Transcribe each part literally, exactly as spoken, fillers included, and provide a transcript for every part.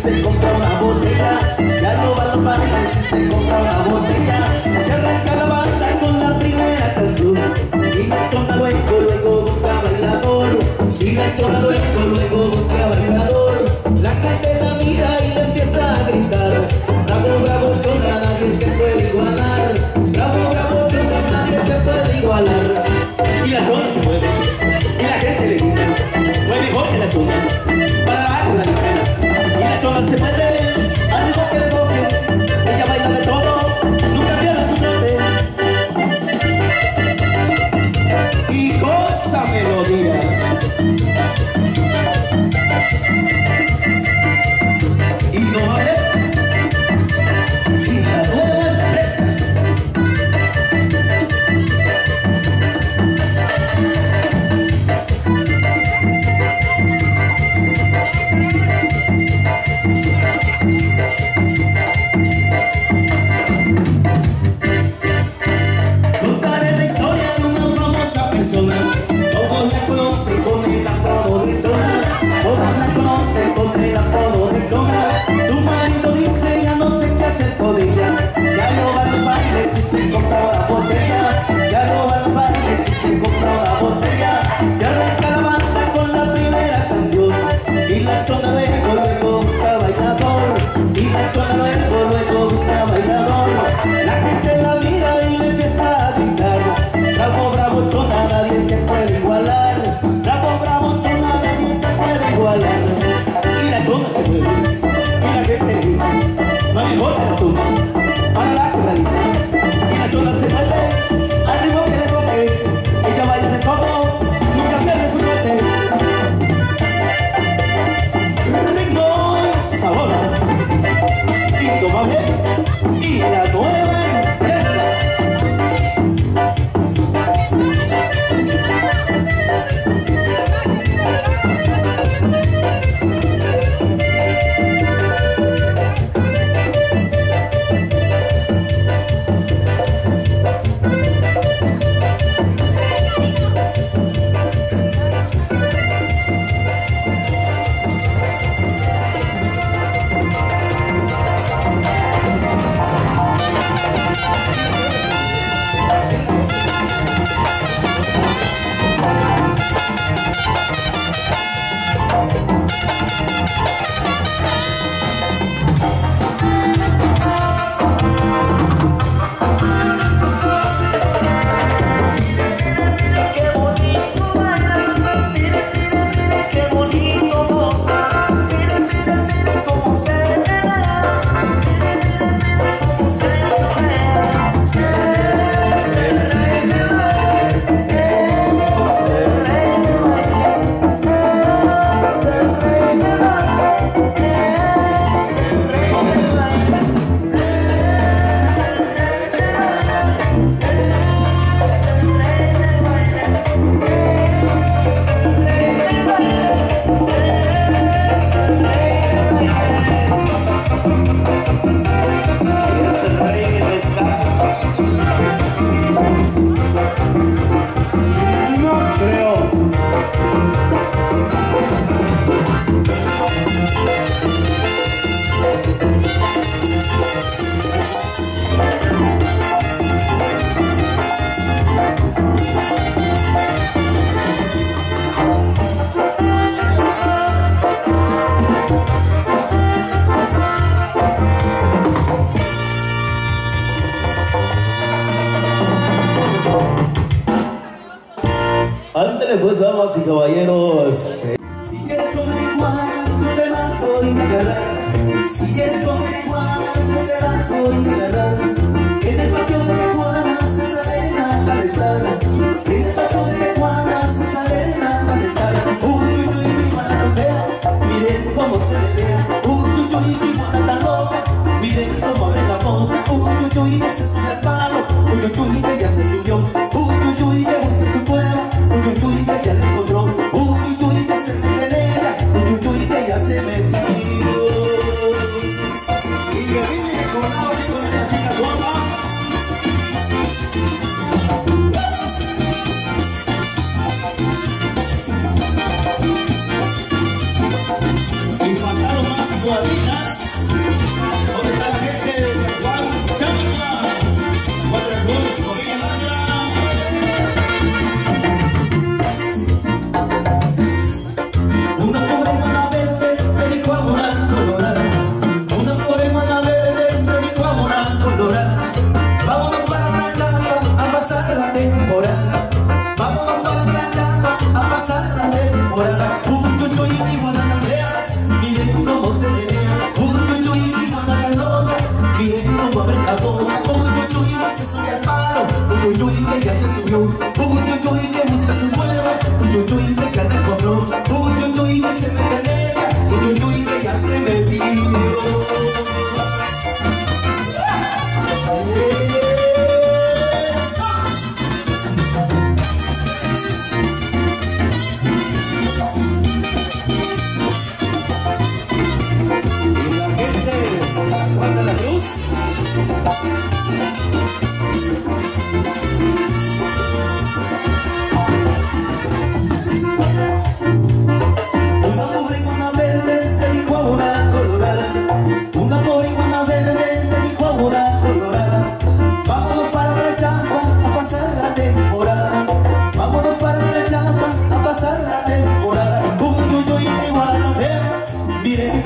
se compra una botella, ya no va a los bailes si se compra una botella. Se arranca la banda con la primera canción y la chona luego, luego busca bailador. Y la chona luego, luego busca bailador. La gente la mira y le empieza a gritar: bravo, bravo, chona, nadie te puede igualar. Bravo, bravo, chona, nadie te puede igualar. Y la chona se mueve y la gente le grita: no es mejor que la chona, para abajo la grita. Y la chona se mueve al ritmo que le toque, ella baila de todo, nunca pierde su trote. Y cosa melodía. Innovable y la nueva empresa. Contaré la historia de una famosa persona. Todos la conocen con el apodo de Zona. Todos la conocen con el apodo de Zona. Su marido dice ya no sé qué hacer con ella. Ya no va a los bailes si se compra una botella. Ya no va a los bailes si se compra una botella. Se arranca la banda con la primera canción y la chona luego, luego busca bailador. Y la chona luego, luego busca bailador. La gente la mira y le empieza a gritar: bravo, bravo, chona, nadie te puede igualar. Bravo, bravo, chona, nadie te puede igualar. Y la chona se mueve y la gente le grita: no hay mejor que la chona, para la corralita. Y la chona se mueve al ritmo que le toque, ella baila de todo, nunca pierde su trote. Ritmo, sabor, indomable y la nueva empresa. Ándale pues, damas y caballeros. Si quieres comer iguanas, yo te las voy a agarrar. Si quieres comer iguanas, yo te las voy a agarrar. En el patio de Tecuanas se salen a calentar. En el patio de Tecuanas se salen a calentar. Uy, uy, uy, mi iguana tan fea, miren cómo se pelea. Uy, uy, uy, mi iguana tan loca, miren cómo abre la boca. Uy, uy, uy, que se sube al palo. Uy, uy, uy, que ya se subió. Uy, uy, uy, que busca su cueva. Uy, uy, uy, que ya le encontró. Uy, uy, uy, que se mete negra. Uy, uy, uy, que ya se metió. Y que viene con la hora con la chica guapa. Y faltaron más igualitas.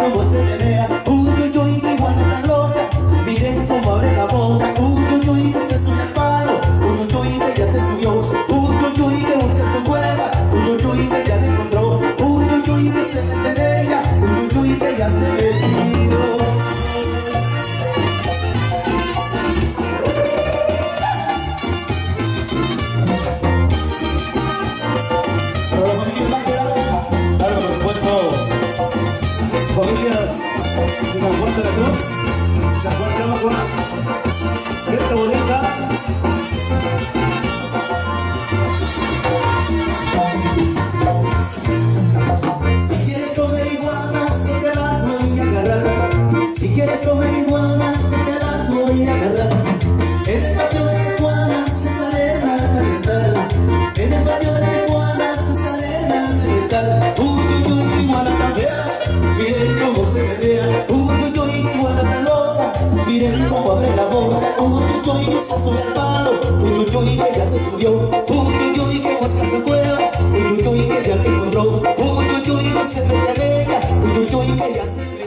cómo se menea. Uy, uy, uy, que iguana tan loca. Miren cómo abre la boca. Uy, uy, uy, que se sube al palo. Uy, uy, uy, que ya se subió. Uy, uy, uy, que busca su cueva. Uy, uy, uy, que ya se encontró. Uy, uy, uy, que se mete en ella. Uy, uy, uy, que ya se metió. Familias de San Juan de la Cruz, San Juan de la Cruz, gente bonita. Si quieres comer iguanas, que te las voy a agarrar. Si quieres comer iguanas, que te las voy a agarrar. En el patio de Tecuana se salen a calentar. En el patio de Tecuana se salen a calentar. Uy, uy, uy, iguana tan fea. Miren cómo se menea. Uy, uy, uy, que iguana tan loca. Miren cómo abre la boca. Uy, uy, uy, que se sube al palo. Uy, uy, uy, que ya se subió. Uy, uy, uy, que busca su cueva. Uy, uy, uy, que ya la encontró. Uy, uy, uy, que se mete en ella. Uy, uy, uy, que ya se metió.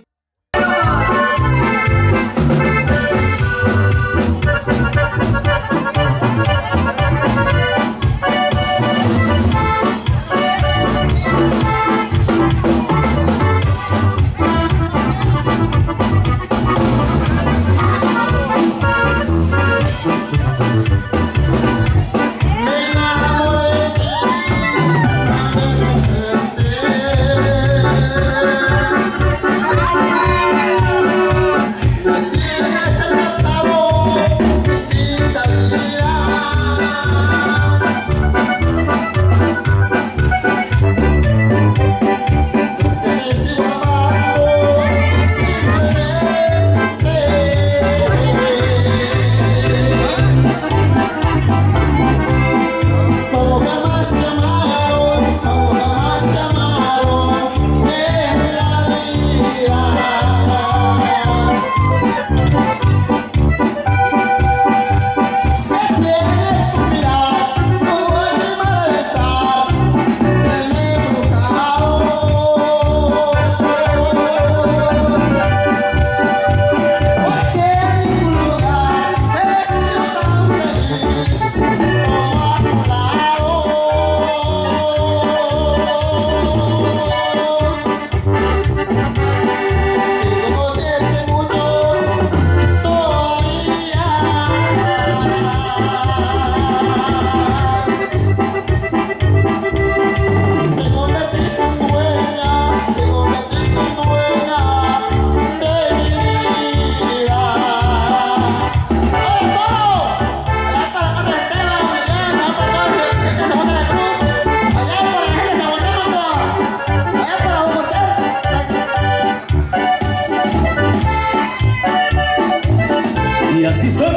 Y así suena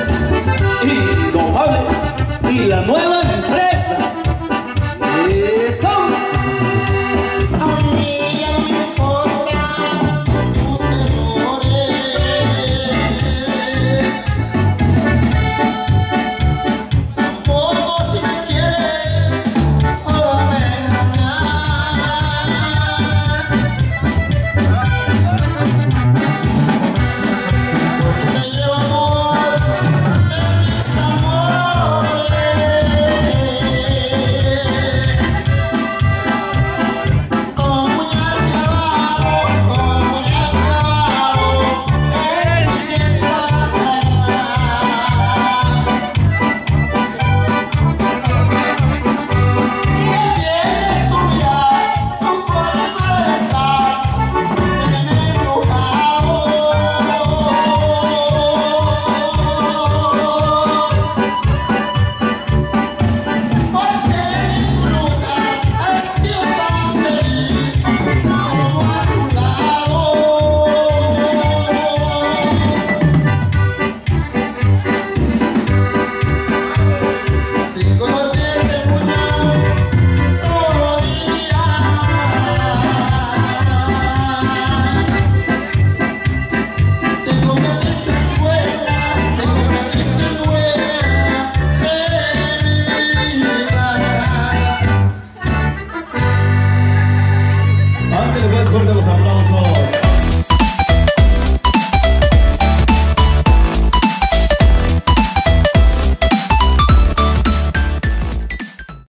Indomable y la nueva empresa. ¡Eso! A mí ya no me importa.